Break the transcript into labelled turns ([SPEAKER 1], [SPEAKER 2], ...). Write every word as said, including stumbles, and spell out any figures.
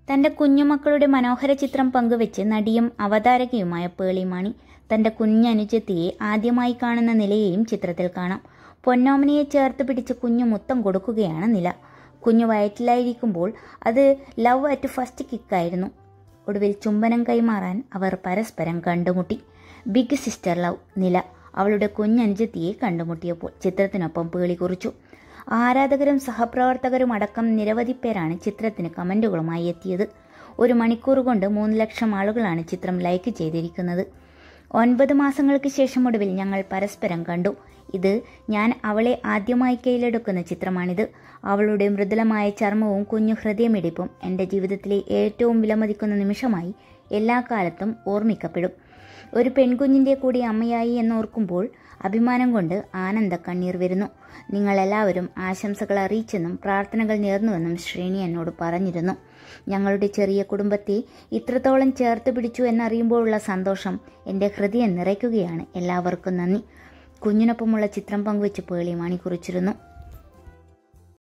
[SPEAKER 1] തൻ്റെ കുഞ്ഞുമക്കളുടെ മനോഹര ചിത്രം പങ്കുവെച്ച് നടിയും അവതാരകയുമായ പേളിമാണി തൻ്റെ കുഞ്ഞനുജത്തിയെ ആദ്യമായി കാണുന്ന നിലയെയും ചിത്രത്തിൽ കാണാം. പൊന്നോമനയെ ചേർത്ത് പിടിച്ച് കുഞ്ഞു മുത്തം കൊടുക്കുകയാണ് നില. കുഞ്ഞു വയറ്റിലായിരിക്കുമ്പോൾ അത് ലവ് അറ്റ് ഫസ്റ്റ് കിക്കായിരുന്നു. ഒടുവിൽ ചുംബനം കൈമാറാൻ അവർ പരസ്പരം കണ്ടുമുട്ടി. Big sister love. നില അവളുടെ കുഞ്ഞനുജത്തിയെ കണ്ടുമുട്ടിയപ്പോൾ ചിത്രത്തിനൊപ്പം പേളി കുറിച്ചു. ആരാധകരും സഹപ്രവർത്തകരും അടക്കം നിരവധി പേരാണ് ചിത്രത്തിന് കമന്റുകളുമായി എത്തിയത്. ഒരു മണിക്കൂർ കൊണ്ട് മൂന്ന് ലക്ഷം ആളുകളാണ് ചിത്രം ലൈക്ക് ചെയ്തിരിക്കുന്നത്. ഒൻപത് മാസങ്ങൾക്ക് ശേഷം ഒടുവിൽ ഞങ്ങൾ പരസ്പരം കണ്ടു. ഇത് ഞാൻ അവളെ ആദ്യമായി കയ്യിലെടുക്കുന്ന ചിത്രമാണിത്. അവളുടെ മൃദുലമായ ചർമ്മവും കുഞ്ഞു ഹൃദയമിടിപ്പും എൻ്റെ ജീവിതത്തിലെ ഏറ്റവും വിലമതിക്കുന്ന നിമിഷമായി എല്ലാ കാലത്തും ഓർമ്മിക്കപ്പെടും. ഒരു പെൺകുഞ്ഞിൻ്റെ കൂടി അമ്മയായി എന്നോർക്കുമ്പോൾ അഭിമാനം കൊണ്ട് ആനന്ദ കണ്ണീർ വരുന്നു. നിങ്ങളെല്ലാവരും ആശംസകൾ അറിയിച്ചെന്നും പ്രാർത്ഥനകൾ നേർന്നുവെന്നും ശ്രേണി എന്നോട് പറഞ്ഞിരുന്നു. ഞങ്ങളുടെ ചെറിയ കുടുംബത്തെ ഇത്രത്തോളം ചേർത്ത് പിടിച്ചു എന്നറിയുമ്പോഴുള്ള സന്തോഷം എൻ്റെ ഹൃദയം നിറയ്ക്കുകയാണ്. എല്ലാവർക്കും നന്ദി. കുഞ്ഞിനൊപ്പമുള്ള ചിത്രം പങ്കുവെച്ച് പേളിമാണി കുറിച്ചിരുന്നു.